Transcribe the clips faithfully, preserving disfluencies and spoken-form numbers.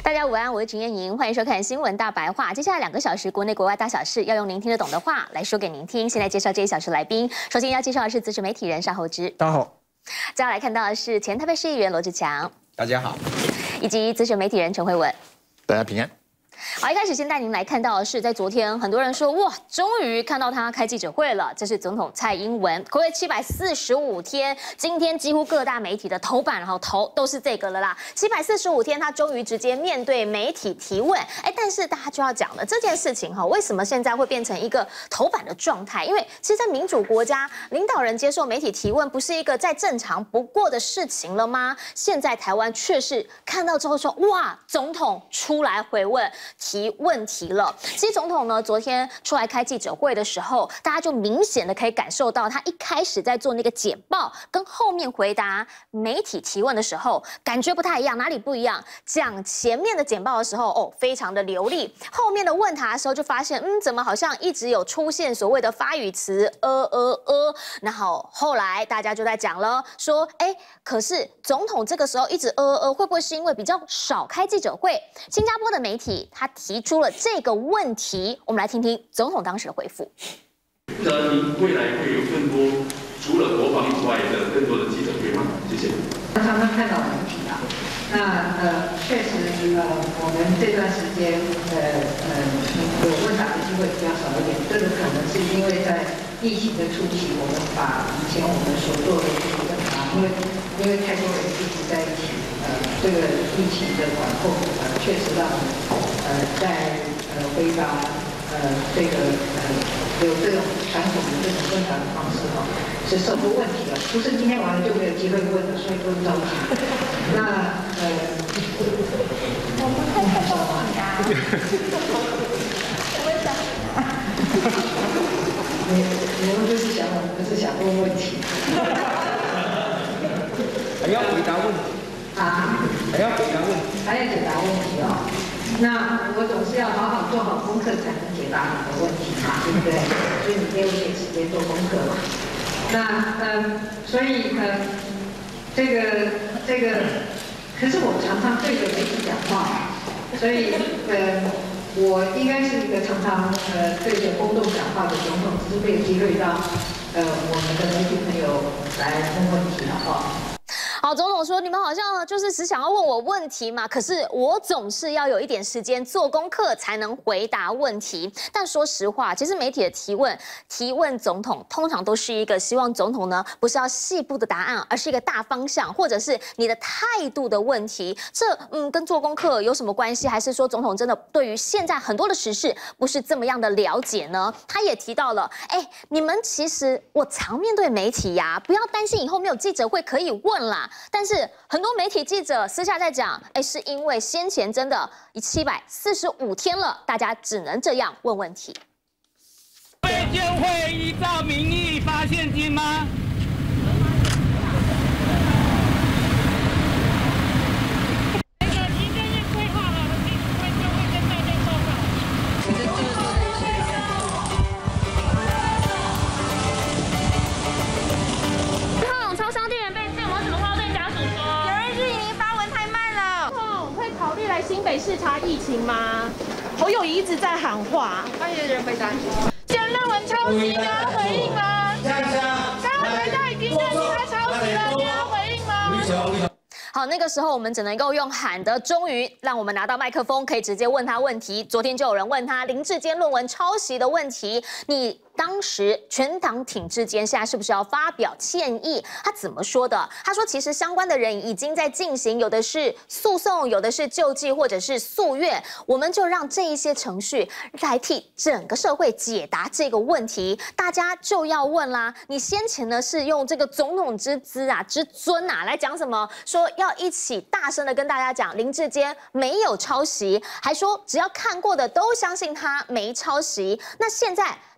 大家午安，我是陈燕莹，欢迎收看《新闻大白话》。接下来两个小时，国内国外大小事要用您听得懂的话来说给您听。现在介绍这一小时来宾，首先要介绍的是资深媒体人邵厚之， 大家好。 接下来看到的是前台北市议员罗志强， 大家好， 以及资深媒体人陈慧文， 大家平安。 好，一开始先带您来看到的是，在昨天，很多人说哇，终于看到他开记者会了。这是总统蔡英文，暌违七百四十五天，今天几乎各大媒体的头版，然后头都是这个了啦。七百四十五天，他终于直接面对媒体提问。哎，但是大家就要讲了，这件事情哈，为什么现在会变成一个头版的状态？因为其实，在民主国家，领导人接受媒体提问，不是一个再正常不过的事情了吗？现在台湾却是看到之后说，哇，总统出来回问。 提问题了。其实总统呢，昨天出来开记者会的时候，大家就明显的可以感受到，他一开始在做那个简报，跟后面回答媒体提问的时候，感觉不太一样。哪里不一样？讲前面的简报的时候，哦，非常的流利；后面的问答的时候，就发现，嗯，怎么好像一直有出现所谓的发语词，呃呃呃。然后后来大家就在讲了，说，哎，可是总统这个时候一直呃呃，会不会是因为比较少开记者会？新加坡的媒体他 提出了这个问题，我们来听听总统当时的回复。 那您未来会有更多除了国防以外的更多的记者会吗？谢谢。 常常看到媒体啊，那呃确实呃我们这段时间呃呃有问答的机会比较少一点，这个可能是因为在疫情的初期，我们把以前我们所做的这个问答，因为因为太多人聚集在一起，呃这个疫情的管控呃确实让呃在呃回答呃这个呃有这种传统的这种问答的方式哈、哦，是受过问题的，不是今天晚上就没有机会问的，所以不用着急。那呃，我们太太高了呀，我们想，你你们就是想我们不是想问问题， 还要回答问题啊， 还要回答问题， 还要解答问题哦。 那我总是要好好做好功课，才能解答你的问题嘛，对不对？所以你给我一点时间做功课嘛。那嗯，所以呃，这个这个，可是我常常对着媒体讲话，所以呃，我应该是一个常常呃对着公众讲话的总统，只是没有机会让呃我们的媒体朋友来问问题了哈。 好，总统说你们好像就是只想要问我问题嘛，可是我总是要有一点时间做功课才能回答问题。但说实话，其实媒体的提问，提问总统通常都是一个希望总统呢不是要细部的答案，而是一个大方向，或者是你的态度的问题。这嗯跟做功课有什么关系？还是说总统真的对于现在很多的时事不是这么样的了解呢？他也提到了，哎，你们其实我常面对媒体呀，不要担心以后没有记者会可以问啦。 但是很多媒体记者私下在讲，哎，是因为先前真的七百四十五天了，大家只能这样问问题。 卫健会依照民意发现金吗？那个行政院规划了，卫健会跟大家报告。 超商店员被骗，我怎么话对家属说？ 有人质疑您发文太慢了。 哦，会考虑来新北视察疫情吗？侯友宜一直在喊话， 发言人回答： 既然论文抄袭，你要回应吗？刚回答已经认定他抄袭了，你要回应吗？ 好，那个时候我们只能够用喊的，终于让我们拿到麦克风，可以直接问他问题。昨天就有人问他林智坚论文抄袭的问题，你当时全党挺智坚，现在是不是要发表歉意？他怎么说的？他说，其实相关的人已经在进行，有的是诉讼，有的是救济，或者是诉愿，我们就让这一些程序来替整个社会解答这个问题。大家就要问啦，你先前呢是用这个总统之资啊、之尊啊来讲什么？说要一起大声的跟大家讲，林智坚没有抄袭，还说只要看过的都相信他没抄袭。那现在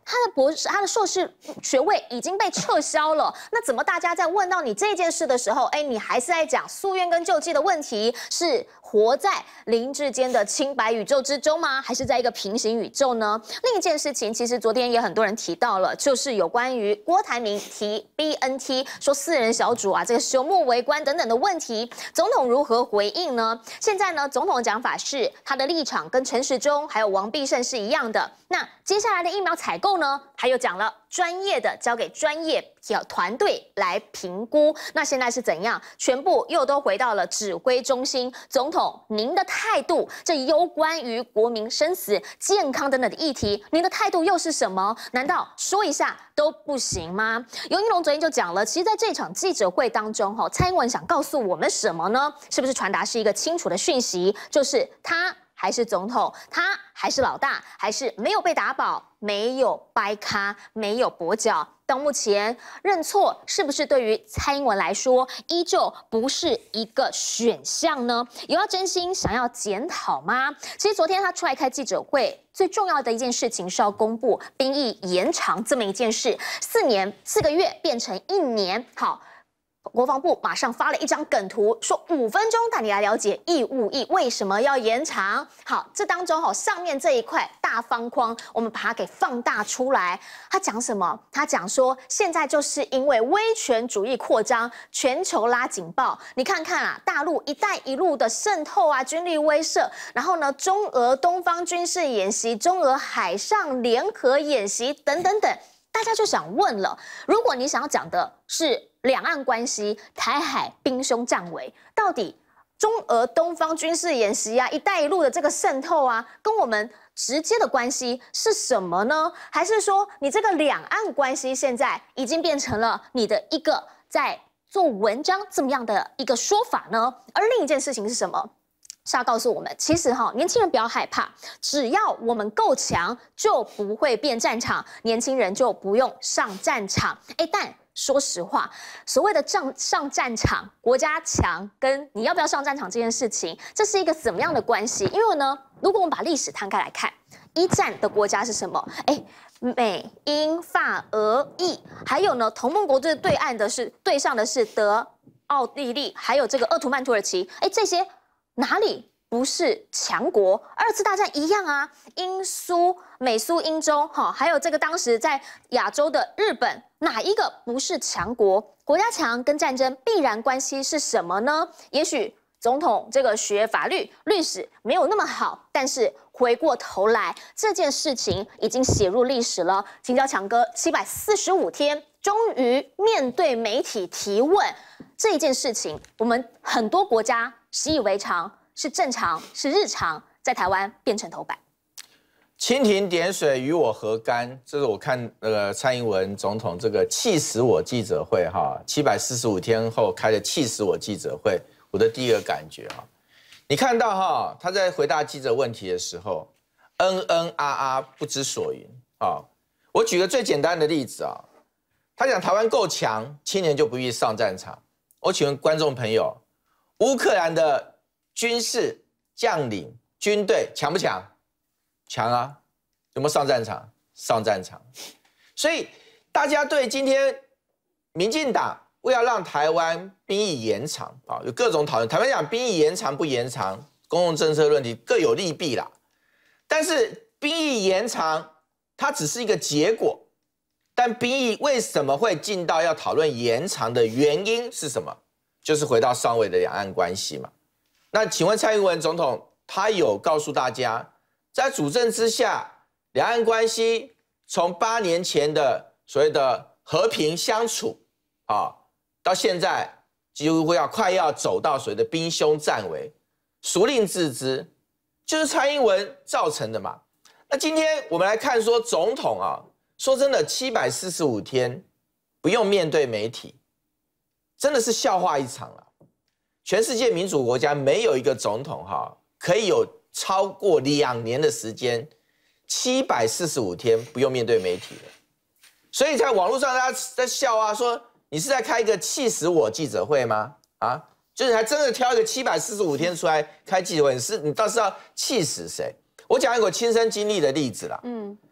他的博士、他的硕士学位已经被撤销了。那怎么大家在问到你这件事的时候，哎，你还是在讲诉愿跟救济的问题？是活在林志坚的清白宇宙之中吗？还是在一个平行宇宙呢？另一件事情，其实昨天也很多人提到了，就是有关于郭台铭提 B N T 说四人小组啊，这个朽木为官等等的问题，总统如何回应呢？现在呢，总统的讲法是他的立场跟陈时中还有王必胜是一样的。那接下来的疫苗采购呢，还有讲了专业的交给专业团队来评估。那现在是怎样？全部又都回到了指挥中心。总统，您的态度，这攸关于国民生死、健康等等的议题，您的态度又是什么？难道说一下都不行吗？尤英龙昨天就讲了，其实在这场记者会当中，哈，蔡英文想告诉我们什么呢？是不是传达是一个清楚的讯息，就是他还是总统，他还是老大，还是没有被打倒，没有掰咖，没有跛脚。到目前认错是不是对于蔡英文来说依旧不是一个选项呢？有要真心想要检讨吗？其实昨天他出来开记者会，最重要的一件事情是要公布兵役延长这么一件事，四年四个月变成一年。好。国防部马上发了一张梗图，说五分钟带你来了解义务役为什么要延长。好，这当中哈上面这一块大方框，我们把它给放大出来。他讲什么？他讲说现在就是因为威权主义扩张，全球拉警报。你看看啊，大陆“一带一路”的渗透啊，军力威慑，然后呢，中俄东方军事演习、中俄海上联合演习等等等。大家就想问了，如果你想要讲的是两岸关系、台海兵凶战危，到底中俄东方军事演习啊、一带一路的这个渗透啊，跟我们直接的关系是什么呢？还是说你这个两岸关系现在已经变成了你的一个在做文章这么样的一个说法呢？而另一件事情是什么？是要告诉我们，其实哈，年轻人不要害怕，只要我们够强，就不会变战场，年轻人就不用上战场。哎，但说实话，所谓的上上战场，国家强跟你要不要上战场这件事情，这是一个怎么样的关系？因为呢，如果我们把历史摊开来看，一战的国家是什么？哎，美、英、法、俄、意，还有呢，同盟国这对岸的是对上的是德、奥地利，还有这个鄂图曼土耳其。哎，这些。哪里不是强国？二次大战一样啊，英苏、美苏、英中，哈，还有这个当时在亚洲的日本，哪一个不是强国？国家强跟战争必然关系是什么呢？也许总统这个学法律、律史没有那么好，但是回过头来，这件事情已经写入历史了。请教强哥，七百四十五天，终于面对媒体提问这一件事情，我们很多国家习以为常，是正常，是日常，在台湾变成头版。 蜻蜓点水，与我何干？这是我看那个蔡英文总统这个气死我记者会哈，七百四十五天后开的气死我记者会，我的第一个感觉哈，你看到哈他在回答记者问题的时候，嗯嗯啊啊不知所云啊。我举个最简单的例子啊，他讲台湾够强，青年就不易上战场。我请问观众朋友，乌克兰的军事将领、军队强不强？强啊！有没有上战场？上战场。所以大家对今天民进党为了让台湾兵役延长啊，有各种讨论。台湾讲兵役延长不延长，公共政策论题各有利弊啦。但是兵役延长，它只是一个结果。但兵役为什么会进到要讨论延长的原因是什么？就是回到上位的两岸关系嘛。那请问蔡英文总统，他有告诉大家，在主政之下，两岸关系从八年前的所谓的和平相处啊，到现在几乎要快要走到所谓的兵凶战危，孰令自知？就是蔡英文造成的嘛。那今天我们来看说，总统啊。说真的，七百四十五天不用面对媒体，真的是笑话一场了。全世界民主国家没有一个总统哈可以有超过两年的时间，七百四十五天不用面对媒体的。所以在网络上大家在笑啊，说你是在开一个气死我记者会吗？啊，就是还真的挑一个七百四十五天出来开记者会，你是你倒是要气死谁？我讲一个亲身经历的例子啦，嗯。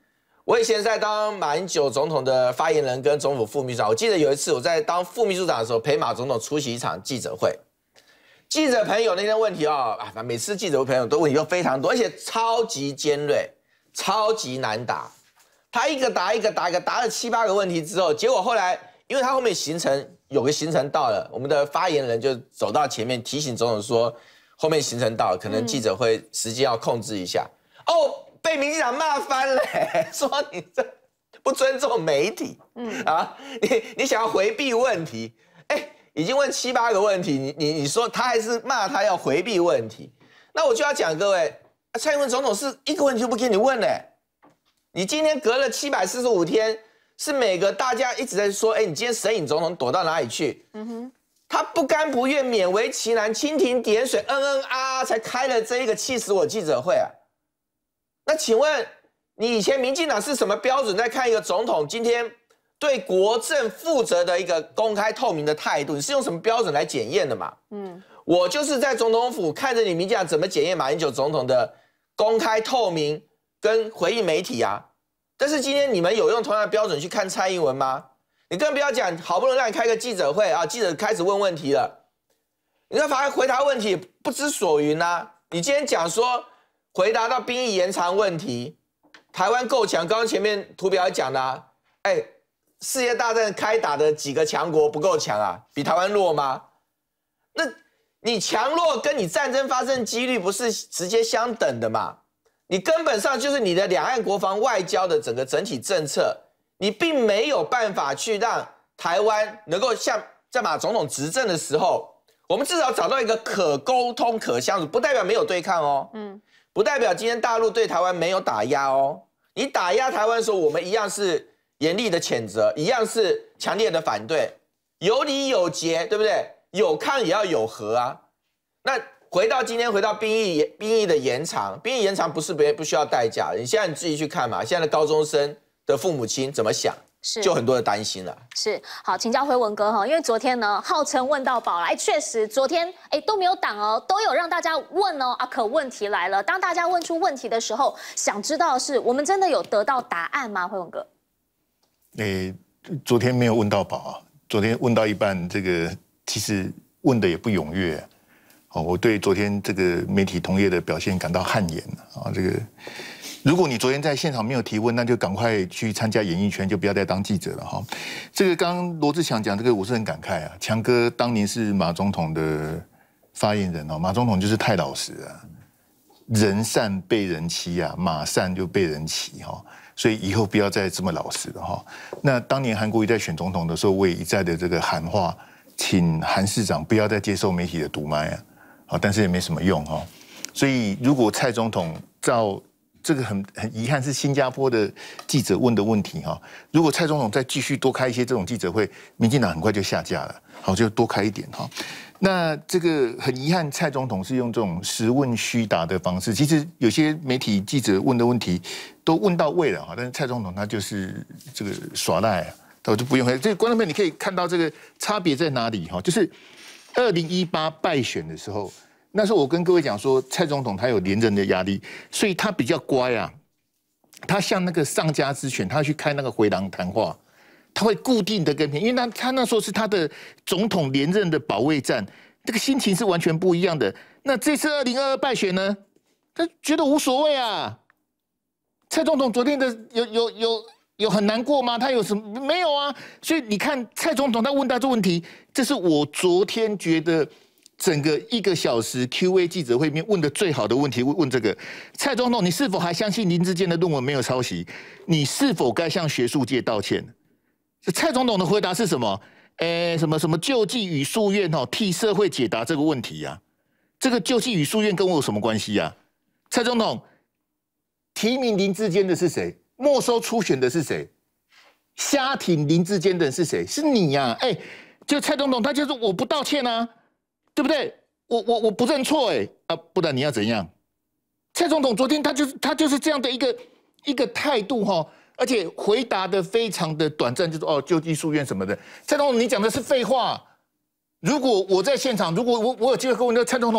我以前在当马英九总统的发言人跟总统副秘书长，我记得有一次我在当副秘书长的时候，陪马总统出席一场记者会。记者朋友那天问题啊，啊，每次记者朋友都问题都非常多，而且超级尖锐，超级难答。他一个答一个答一个，答了七八个问题之后，结果后来因为他后面行程有个行程到了，我们的发言人就走到前面提醒总统说，后面行程到了，可能记者会时间要控制一下。嗯、哦。被民进党骂翻了，说你这不尊重媒体，嗯啊，你你想要回避问题，哎，已经问七八个问题，你你你说他还是骂他要回避问题，那我就要讲各位，蔡英文总统是一个问题都不给你问嘞，你今天隔了七百四十五天，是每个大家一直在说，哎，你今天神隐总统躲到哪里去？嗯哼，他不甘不愿，勉为其难，蜻蜓点水，嗯嗯啊，才开了这一个气死我记者会啊。那请问你以前民进党是什么标准在看一个总统今天对国政负责的一个公开透明的态度？你是用什么标准来检验的嘛？嗯，我就是在总统府看着你民进党怎么检验马英九总统的公开透明跟回应媒体啊。但是今天你们有用同样的标准去看蔡英文吗？你更不要讲，好不容易让你开个记者会啊，记者开始问问题了，你看反而回答问题不知所云啊。你今天讲说。回答到兵役延长问题，台湾够强。刚刚前面图表也讲了、啊，哎，世界大战开打的几个强国不够强啊？比台湾弱吗？那你强弱跟你战争发生几率不是直接相等的嘛？你根本上就是你的两岸国防外交的整个整体政策，你并没有办法去让台湾能够像在马总统执政的时候，我们至少找到一个可沟通、可相处，不代表没有对抗哦。嗯。不代表今天大陆对台湾没有打压哦，你打压台湾的时候，我们一样是严厉的谴责，一样是强烈的反对，有理有节，对不对？有抗也要有和啊。那回到今天，回到兵役兵役的延长，兵役延长不是别不需要代价，你现在你自己去看嘛，现在的高中生的父母亲怎么想？是，就很多的担心了。 是，好，请教辉文哥哈，因为昨天呢，号称问到饱了，哎，确实昨天哎都没有挡哦，都有让大家问哦啊，可问题来了，当大家问出问题的时候，想知道的是我们真的有得到答案吗？辉文哥？ 哎，昨天没有问到饱啊，昨天问到一半，这个其实问的也不踊跃。哦，我对昨天这个媒体同业的表现感到汗颜啊，这个。如果你昨天在现场没有提问，那就赶快去参加演艺圈，就不要再当记者了哈。这个刚刚罗志祥讲这个，我是很感慨啊。强哥当年是马总统的发言人哦，马总统就是太老实了，人善被人欺啊，马善就被人骑哈。所以以后不要再这么老实了哈。那当年韩国瑜在选总统的时候，我也一再的这个喊话，请韩市长不要再接受媒体的毒麦啊，好，但是也没什么用哈。所以如果蔡总统照这个很很遗憾，是新加坡的记者问的问题哈。如果蔡总统再继续多开一些这种记者会，民进党很快就下架了。好，就多开一点哈。那这个很遗憾，蔡总统是用这种实问虚答的方式。其实有些媒体记者问的问题都问到位了哈，但是蔡总统他就是这个耍赖啊，他就不用。这个观众朋友你可以看到这个差别在哪里哈？就是二零一八败选的时候。那时候我跟各位讲说，蔡总统他有连任的压力，所以他比较乖啊。他像那个上家之犬，他去开那个回廊谈话，他会固定的跟评，因为他他那时候是他的总统连任的保卫战，这个心情是完全不一样的。那这次二零二二败选呢，他觉得无所谓啊。蔡总统昨天的有有有有很难过吗？他有什么没有啊？所以你看蔡总统他问他这问题，这是我昨天觉得。整个一个小时 Q A 记者会里面问的最好的问题，问这个蔡总统，你是否还相信林智坚的论文没有抄袭？你是否该向学术界道歉？蔡总统的回答是什么？诶，什么什么救济与诉愿哈，替社会解答这个问题呀、啊？这个救济与诉愿跟我有什么关系呀、啊？蔡总统提名林智坚的是谁？没收初选的是谁？瞎挺林智坚的人是谁？是你呀、啊！哎，就蔡总统他就是我不道歉啊。对不对？我我我不认错哎啊，不然你要怎样？蔡总统昨天他就是他就是这样的一个一个态度哈，而且回答的非常的短暂，就是哦救济诉愿什么的。蔡总统你讲的是废话。如果我在现场，如果我我有机会跟我那蔡总统，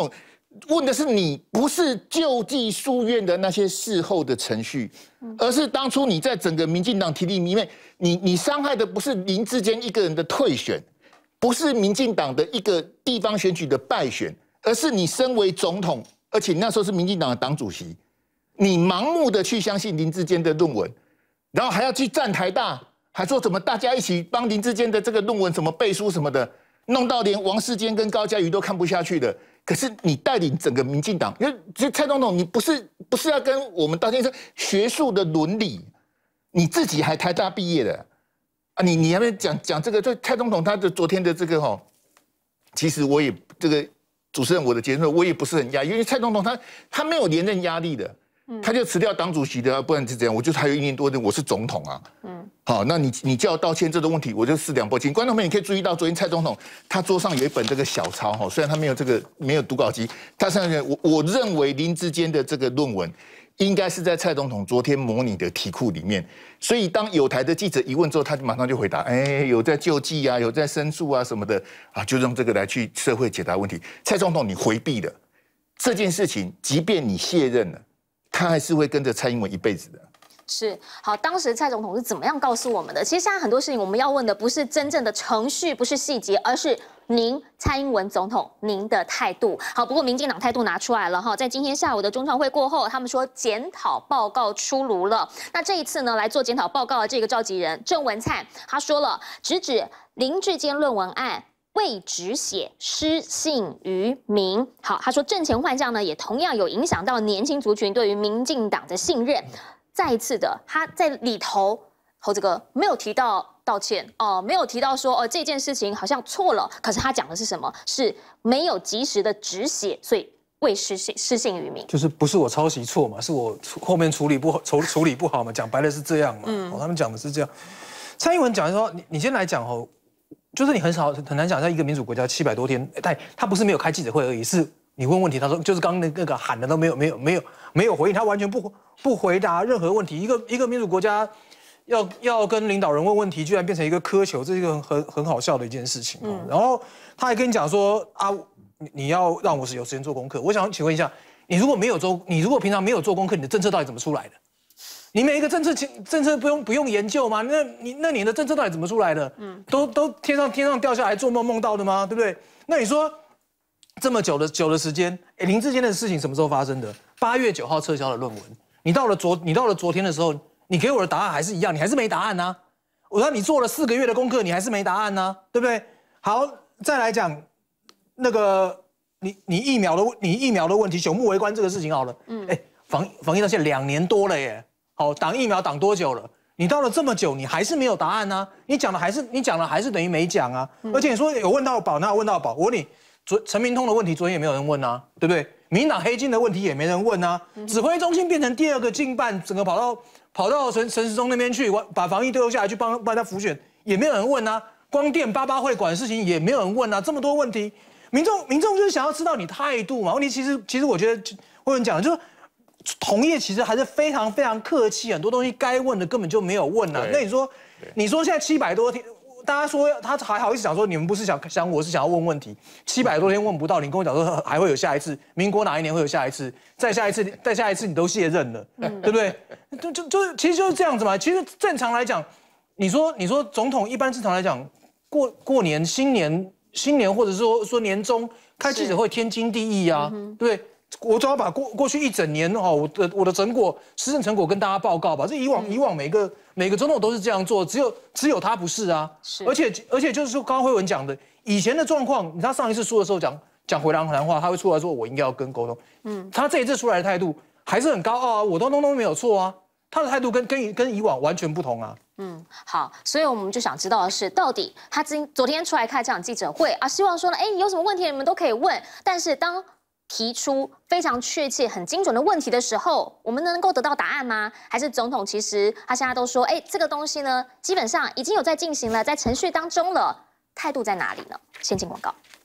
问的是你，不是救济书院的那些事后的程序，而是当初你在整个民进党体里面，你你伤害的不是林智坚一个人的退选，不是民进党的一个地方选举的败选，而是你身为总统，而且你那时候是民进党的党主席，你盲目的去相信林智坚的论文，然后还要去站台大，还说怎么大家一起帮林智坚的这个论文什么背书什么的，弄到连王世坚跟高嘉瑜都看不下去的。可是你带领整个民进党，因为蔡总统，你不是不是要跟我们道歉，是学术的伦理，你自己还台大毕业的啊，你你还没讲讲这个，就蔡总统他的昨天的这个哈，其实我也这个主持人我的结论我也不是很压抑，因为蔡总统他他没有连任压力的，他就辞掉党主席的，不然是怎样？我就是还有一年多的，我是总统啊。嗯，好，那你你叫我道歉这个问题，我就四两拨千。观众朋友，你可以注意到，昨天蔡总统他桌上有一本这个小抄哈，虽然他没有这个没有读稿机，他上面我我认为林智坚的这个论文应该是在蔡总统昨天模拟的题库里面，所以当有台的记者一问之后，他就马上就回答，哎，有在救济啊，有在申诉啊什么的啊，就用这个来去社会解答问题。蔡总统你回避了这件事情，即便你卸任了。他还是会跟着蔡英文一辈子的。 是好，当时蔡总统是怎么样告诉我们的？其实现在很多事情我们要问的不是真正的程序，不是细节，而是您蔡英文总统您的态度。好，不过民进党态度拿出来了哈，在今天下午的中常会过后，他们说检讨报告出炉了。那这一次呢，来做检讨报告的这个召集人郑文灿，他说了，直指林智坚论文案。未止血，失信于民。好，他说阵前换将呢，也同样有影响到年轻族群对于民进党的信任。再一次的，他在里头，侯这个没有提到道歉哦，没有提到说哦这件事情好像错了。可是他讲的是什么？是没有及时的止血，所以未失信失信于民。就是不是我抄袭错嘛，是我后面处理不好，处处理不好嘛。讲白了是这样嘛。嗯，哦，他们讲的是这样。蔡英文讲说，你你先来讲哦。就是你很少很难讲，在一个民主国家七百多天，但他不是没有开记者会而已，是你问问题，他说就是刚刚那个喊的都没有没有没有没有回应，他完全不不回答任何问题。一个一个民主国家要要跟领导人问问题，居然变成一个苛求，这是一个很很好笑的一件事情。嗯，然后他还跟你讲说啊，你你要让我是有时间做功课。我想请问一下，你如果没有做，你如果平常没有做功课，你的政策到底怎么出来的？你每一个政策政策不用不用研究吗？那你那你的政策到底怎么出来的？嗯，都都天上天上掉下来做梦梦到的吗？对不对？那你说这么久的久的时间，哎，林智坚的事情什么时候发生的？八月九号撤销的论文，你到了昨你到了昨天的时候，你给我的答案还是一样，你还是没答案呐。我说你做了四个月的功课，你还是没答案呐，对不对？好，再来讲那个你你疫苗的你疫苗的问题，朽木为官这个事情好了，嗯，哎，防防疫到现在两年多了耶。好，挡疫苗挡多久了？你到了这么久，你还是没有答案呢、啊？你讲的还是你讲的还是等于没讲啊？嗯、而且你说有问到宝，哪有问到宝？我问你，昨陈明通的问题，昨天也没有人问啊，对不对？民进党黑金的问题也没人问啊。嗯、指挥中心变成第二个竞办，整个跑到跑到陈陈时中那边去，把防疫丢下来去帮帮他辅选，也没有人问啊。光电八八会馆的事情也没有人问啊。这么多问题，民众民众就是想要知道你态度嘛。问题其实其实我觉得会有人讲就是。同业其实还是非常非常客气，很多东西该问的根本就没有问啊。那你说，你说现在七百多天，大家说他还好意思讲说你们不是想想我是想要问问题，七百多天问不到，你跟我讲说还会有下一次，民国哪一年会有下一次，再下一次，再下一次你都卸任了，嗯、对不对？就就就其实就是这样子嘛。其实正常来讲，你说你说总统一般正常来讲，过过年、新年、新年或者说说年终开记者会天经地义啊，嗯、对不对？我只要把过过去一整年哈，我的我的成果、施政成果跟大家报告吧。这以往、嗯、以往每个每个总统都是这样做，只有只有他不是啊。是，而且而且就是说，刚刚辉文讲的，以前的状况，他上一次说的时候讲讲回廊谈话，他会出来说我应该要跟沟通。嗯，他这一次出来的态度还是很高傲啊，我都通通没有错啊。他的态度跟跟跟以往完全不同啊。嗯，好，所以我们就想知道的是，到底他今昨天出来开这场记者会啊，希望说呢，哎，有什么问题你们都可以问，但是当提出非常确切、很精准的问题的时候，我们能够得到答案吗？还是总统其实他现在都说，哎，这个东西呢，基本上已经有在进行了，在程序当中了，态度在哪里呢？先进广告。